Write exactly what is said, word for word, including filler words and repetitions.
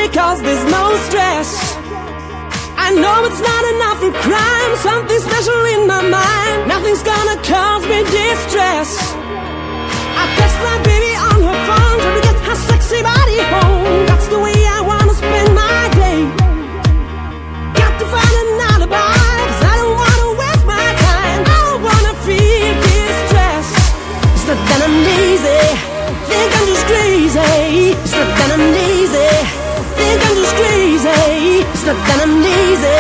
because there's no stress. I know it's not enough for crime, something special in my mind. Nothing's gonna cause me distress. I text my baby on her phone, trying to get her sexy body home. That's the way I wanna spend my day. Got to find an alibi, cause I don't wanna waste my time. I don't wanna feel distress. It's not that I'm lazy, think I'm just crazy. It's not that I'm lazy, think I'm just crazy. It's not that I'm lazy,